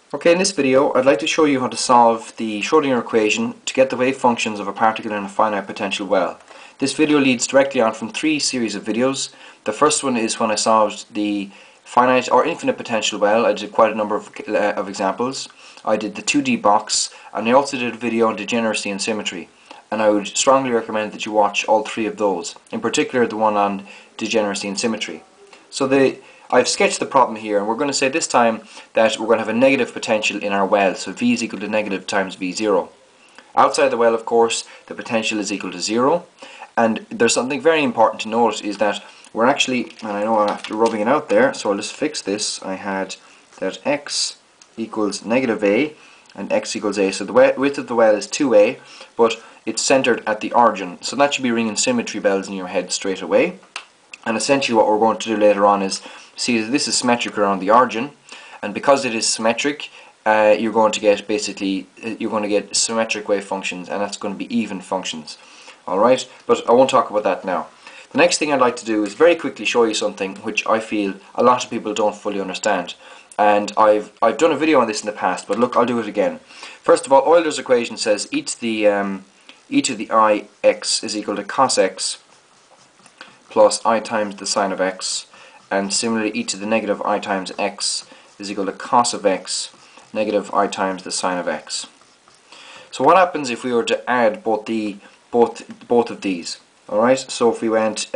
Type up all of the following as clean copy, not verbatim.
Okay, in this video I'd like to show you how to solve the Schrödinger equation to get the wave functions of a particle in a finite potential well. This video leads directly on from three series of videos. The first one is when I solved the finite or infinite potential well. I did quite a number of examples. I did the 2D box, and I also did a video on degeneracy and symmetry. And I would strongly recommend that you watch all three of those, in particular the one on degeneracy and symmetry. So I've sketched the problem here, and we're going to say this time that we're going to have a negative potential in our well, so V is equal to negative times V0. Outside the well, of course, the potential is equal to 0, and there's something very important to note is that we're actually, and I know after rubbing it out there, so I'll just fix this. I had that x equals negative a and x equals a, so the width of the well is 2a, but it's centered at the origin, so that should be ringing symmetry bells in your head straight away. And essentially what we're going to do later on is see that this is symmetric around the origin, and because it is symmetric, you're going to get symmetric wave functions, and that's going to be even functions. Alright, but I won't talk about that now. The next thing I'd like to do is very quickly show you something which I feel a lot of people don't fully understand. And I've done a video on this in the past, but look, I'll do it again. First of all, Euler's equation says e to the I x is equal to cos x plus I times the sine of x, and similarly e to the negative I times x is equal to cos of x negative I times the sine of x. So what happens if we were to add both of these? Alright, so if we went,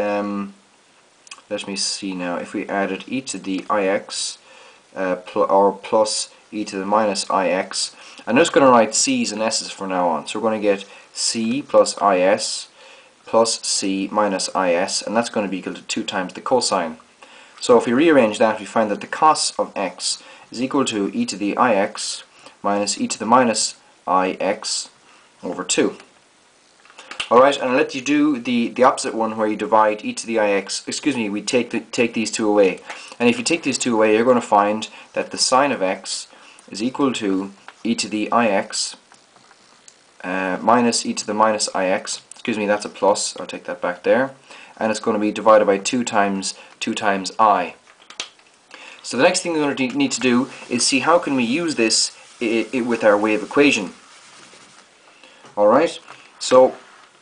let me see now, if we added e to the ix or plus e to the minus ix, I'm just going to write c's and s's from now on. So we're going to get c plus is plus c minus is, and that's going to be equal to 2 times the cosine. So if we rearrange that, we find that the cos of x is equal to e to the ix minus e to the minus ix over 2. Alright, and I'll let you do the opposite one where you divide e to the ix, we take these two away. And if you take these two away, you're going to find that the sine of x is equal to e to the ix minus e to the minus ix. That's a plus, I'll take that back there, and it's going to be divided by 2 times I. So the next thing we're going to need to do is see how can we use this with our wave equation. Alright, so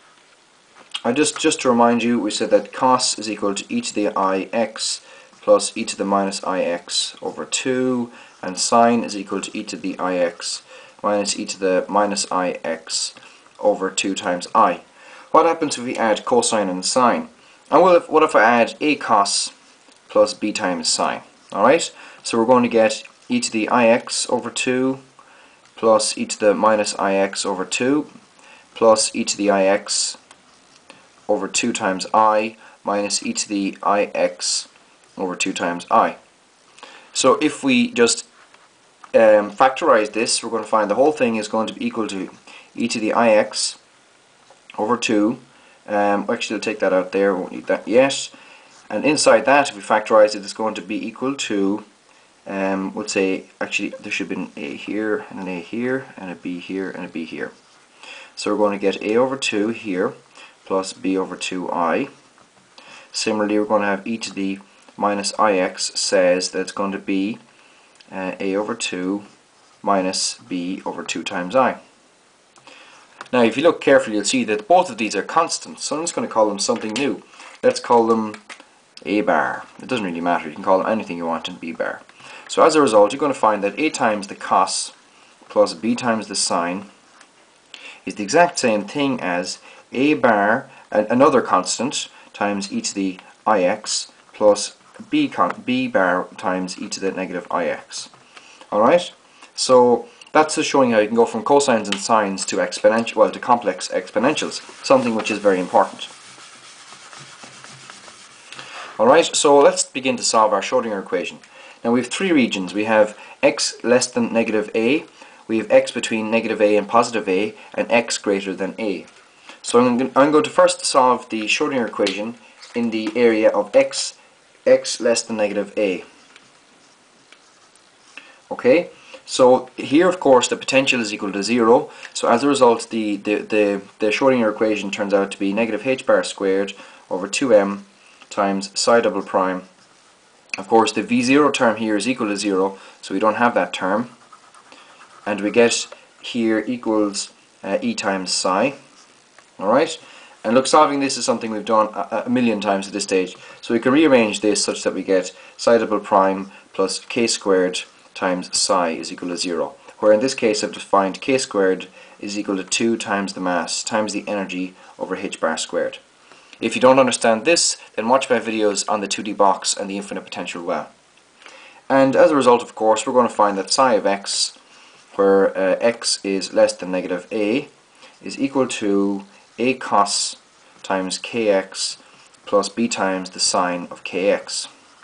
just to remind you, we said that cos is equal to e to the ix plus e to the minus ix over 2, and sine is equal to e to the ix minus e to the minus ix over 2 times I. What happens if we add cosine and sine? And what if I add a cos plus b times sine? Alright, so we're going to get e to the ix over 2 plus e to the minus ix over 2 plus e to the ix over 2 times I minus e to the ix over 2 times I. So if we just factorize this, we're going to find the whole thing is going to be equal to e to the ix over 2. Actually, I'll take that out there, won't need that yet. And inside that, if we factorize it, it's going to be equal to, let's say, actually there should be an a here, and an a here, and a b here, and a b here. So we're going to get a over 2 here, plus b over 2i. Similarly, we're going to have e to the minus ix says that it's going to be a over 2 minus b over 2 times I. Now if you look carefully, you'll see that both of these are constants, so I'm just going to call them something new. Let's call them a bar. It doesn't really matter, you can call them anything you want in b bar. So as a result, you're going to find that a times the cos plus b times the sine is the exact same thing as a bar, another constant, times e to the ix plus b bar times e to the negative ix. Alright, so that's just showing how you can go from cosines and sines to to complex exponentials, something which is very important. Alright, so let's begin to solve our Schrödinger equation. Now we have three regions. We have x less than negative a, we have x between negative a and positive a, and x greater than a. So I'm going to first solve the Schrödinger equation in the area of x less than negative a. Okay? So here, of course, the potential is equal to 0. So as a result, the Schrödinger equation turns out to be negative h bar squared over 2m times psi double prime. Of course, the v0 term here is equal to 0, so we don't have that term. and we get here equals e times psi. Alright, and look, solving this is something we've done a million times at this stage, so we can rearrange this such that we get psi double prime plus k squared times psi is equal to 0, where in this case I've defined k squared is equal to 2 times the mass times the energy over h bar squared. If you don't understand this, then watch my videos on the 2D box and the infinite potential well. And as a result, of course, we're going to find that psi of x, where x is less than negative a, is equal to a cos times kx plus b times the sine of kx.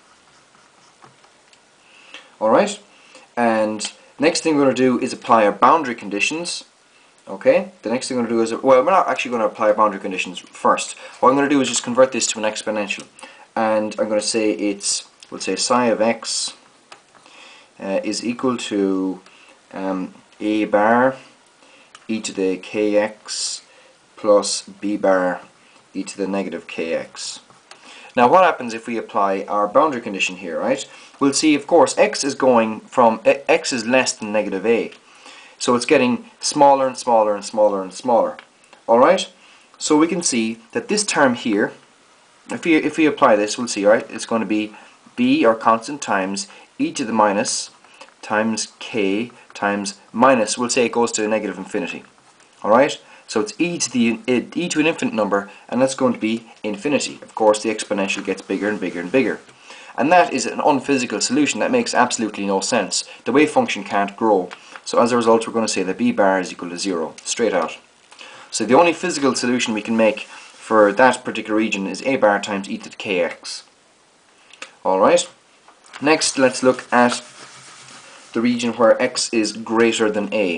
Alright, and next thing we're going to do is apply our boundary conditions. Okay, the next thing we're going to do is, well, we're not actually going to apply boundary conditions first. What I'm going to do is just convert this to an exponential, and I'm going to say we'll say psi of x is equal to a bar e to the kx plus b bar e to the negative kx. Now what happens if we apply our boundary condition here, right? We'll see, of course, x is going from, x is less than negative a. So it's getting smaller and smaller and smaller and smaller. Alright? So we can see that this term here, if we apply this, we'll see, right? It's going to be b, our constant, times e to the minus times k times minus, we'll say it goes to negative infinity. Alright? So it's e to an infinite number, and that's going to be infinity. Of course, the exponential gets bigger and bigger and bigger. And that is an unphysical solution. That makes absolutely no sense. The wave function can't grow. So as a result, we're going to say that b bar is equal to 0, straight out. So the only physical solution we can make for that particular region is a bar times e to the kx. Alright, next let's look at the region where x is greater than a.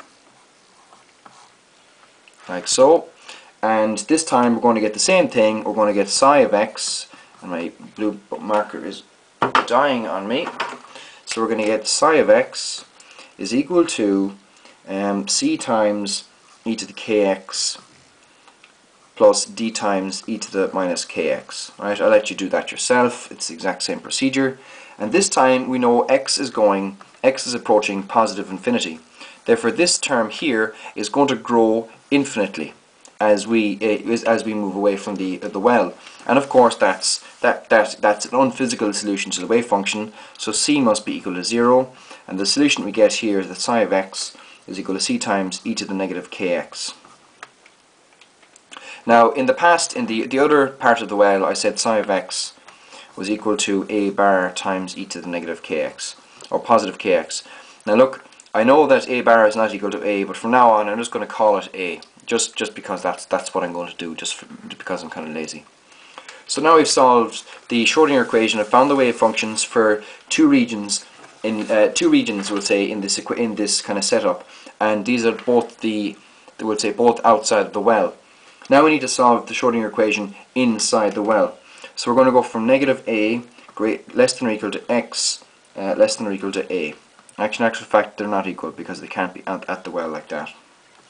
Like so. And this time we're going to get the same thing. We're going to get psi of x, and my blue marker is dying on me. So we're going to get psi of x is equal to c times e to the kx plus d times e to the minus kx. Right? I'll let you do that yourself. It's the exact same procedure. And this time we know x is approaching positive infinity. Therefore this term here is going to grow infinitely as we move away from the well. And of course that's an unphysical solution to the wave function, so c must be equal to 0, and the solution we get here is that psi of x is equal to c times e to the negative kx. Now in the past, in the other part of the well, I said psi of x was equal to a bar times e to the negative kx, or positive kx. Now look, I know that a bar is not equal to a, but from now on I'm just going to call it a, just because that's what I'm going to do, just because I'm kind of lazy. So now we've solved the Schrodinger equation. I've found the wave functions for two regions, we'll say, in this kind of setup, and these are both both outside of the well. Now we need to solve the Schrodinger equation inside the well. So we're going to go from negative a less than or equal to x less than or equal to a. Actually, in actual fact, they're not equal because they can't be at the well like that.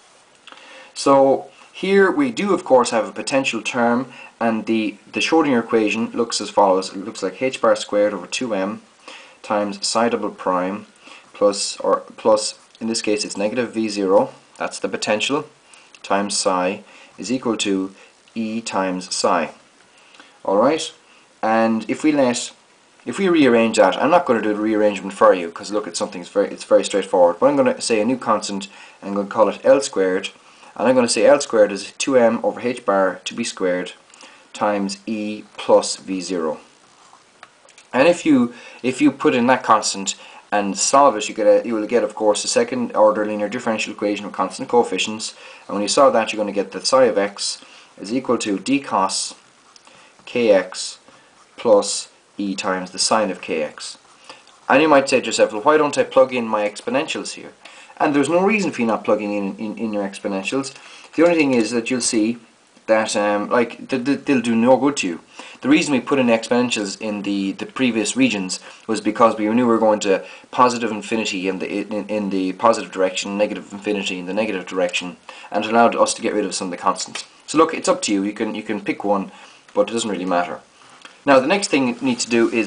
So here we do, of course, have a potential term, and the Schrodinger equation looks as follows. It looks like h bar squared over 2m times psi double prime plus, in this case it's negative v0, that's the potential, times psi is equal to e times psi. Alright, and if we rearrange that, I'm not going to do the rearrangement for you because look, it's very straightforward, but I'm going to say a new constant, and I'm going to call it L squared, and I'm going to say L squared is 2m over h bar to b squared times e plus v0. And if you put in that constant and solve it, you will get, of course, a second order linear differential equation with constant coefficients, and when you solve that, you're going to get that psi of x is equal to d cos kx plus e times the sine of kx. And you might say to yourself, well, why don't I plug in my exponentials here? And there's no reason for you not plugging in your exponentials. The only thing is that you'll see that they'll do no good to you. The reason we put in exponentials in the previous regions was because we knew we were going to positive infinity in the positive direction, negative infinity in the negative direction, and it allowed us to get rid of some of the constants. So look, it's up to you. You can pick one, but it doesn't really matter. Now the next thing you need to do is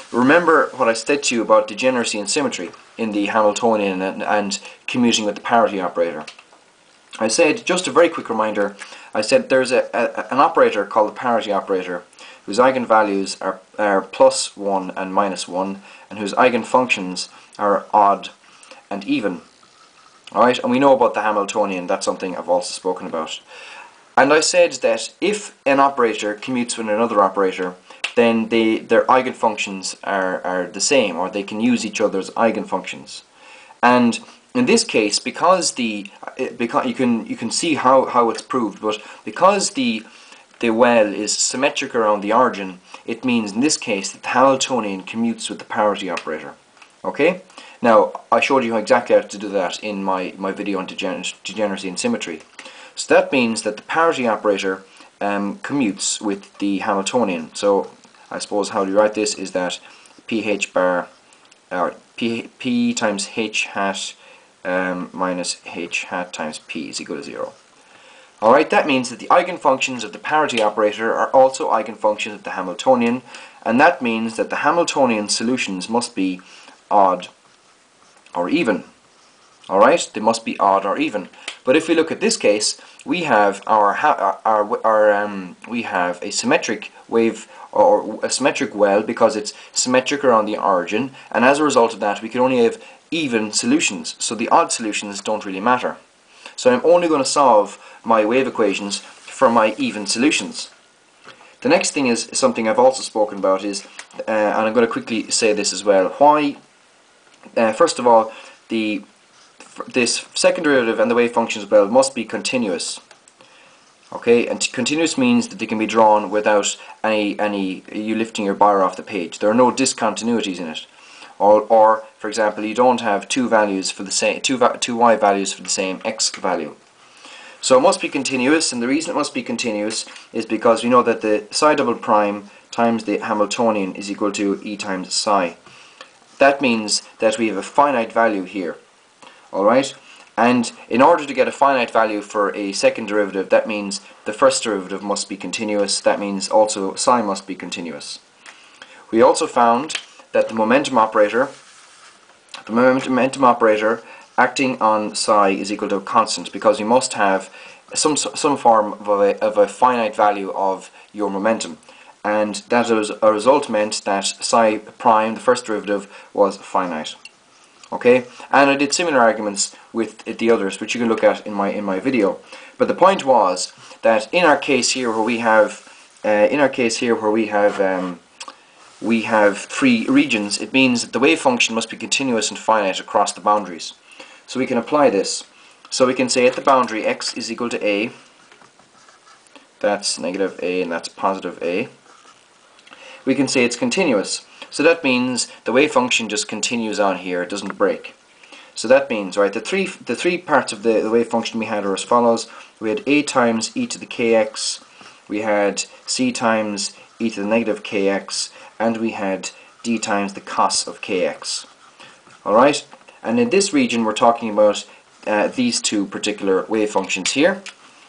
remember what I said to you about degeneracy and symmetry in the Hamiltonian and commuting with the parity operator. I said, just a very quick reminder, I said there's an operator called the parity operator whose eigenvalues are plus 1 and minus 1, and whose eigenfunctions are odd and even. Alright, and we know about the Hamiltonian, that's something I've also spoken about. And I said that if an operator commutes with another operator, then their eigenfunctions are the same, or they can use each other's eigenfunctions. And in this case, because you can see how it's proved, but because the well is symmetric around the origin, it means in this case that the Hamiltonian commutes with the parity operator. Okay? Now, I showed you exactly how to do that in my video on degeneracy and symmetry. So that means that the parity operator commutes with the Hamiltonian. So I suppose how you write this is that pH bar, P times H hat minus H hat times P is equal to 0. Alright, that means that the eigenfunctions of the parity operator are also eigenfunctions of the Hamiltonian, and that means that the Hamiltonian solutions must be odd or even. Alright, they must be odd or even. But if we look at this case, we have we have a symmetric wave, or a symmetric well, because it's symmetric around the origin, and as a result of that we can only have even solutions, so the odd solutions don't really matter. So I'm only going to solve my wave equations for my even solutions. The next thing is something I've also spoken about is, and I'm going to quickly say this as well, why, first of all, this second derivative and the wave functions as well must be continuous. Okay, and continuous means that they can be drawn without any you lifting your bar off the page. There are no discontinuities in it. Or for example, you don't have two values for the same two y values for the same x value. So it must be continuous, and the reason it must be continuous is because we know that the psi double prime times the Hamiltonian is equal to e times psi. That means that we have a finite value here. Alright? And in order to get a finite value for a second derivative, that means the first derivative must be continuous. That means also psi must be continuous. We also found that the momentum operator acting on psi is equal to a constant, because you must have some form of a finite value of your momentum, and that as a result meant that psi prime, the first derivative, was finite. Okay, and I did similar arguments with the others, which you can look at in my video. But the point was that in our case here, where we have three regions, it means that the wave function must be continuous and finite across the boundaries. So we can apply this. So we can say at the boundary x is equal to a, that's negative a and that's positive a. We can say it's continuous. So that means the wave function just continues on here, it doesn't break. So that means, right, the three parts of the wave function we had are as follows. We had a times e to the kx, we had c times e to the negative kx, and we had d times the cos of kx. Alright, and in this region we're talking about these two particular wave functions here.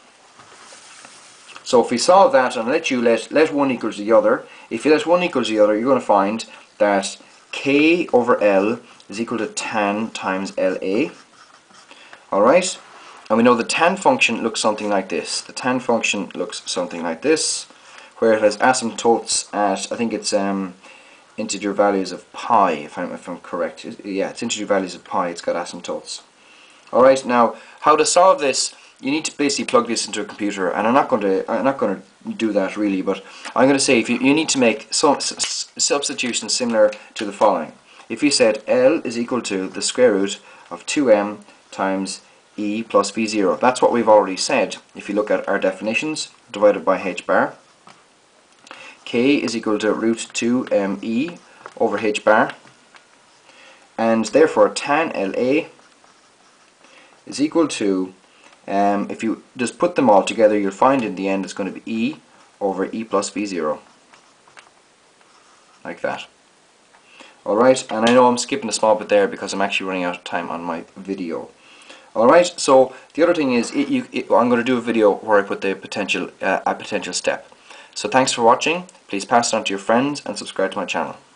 So if we solve that and let one equals the other, if you let one equals the other, you're going to find that k over L is equal to tan times LA. Alright, and we know the tan function looks something like this. The tan function looks something like this, where it has asymptotes at, I think it's integer values of pi, if I'm correct. Yeah, it's integer values of pi, it's got asymptotes. Alright, now how to solve this, you need to basically plug this into a computer, and I'm not going to do that really, but I'm going to say if you need to make some substitutions similar to the following. If you said L is equal to the square root of 2m times e plus v0, that's what we've already said. If you look at our definitions, divided by h bar, k is equal to root 2me over h bar, and therefore tan LA is equal to, if you just put them all together, you'll find in the end it's going to be e over e plus v0, like that. Alright, and I know I'm skipping a small bit there because I'm actually running out of time on my video. Alright, so the other thing is, I'm going to do a video where I put the potential step. So thanks for watching, please pass it on to your friends and subscribe to my channel.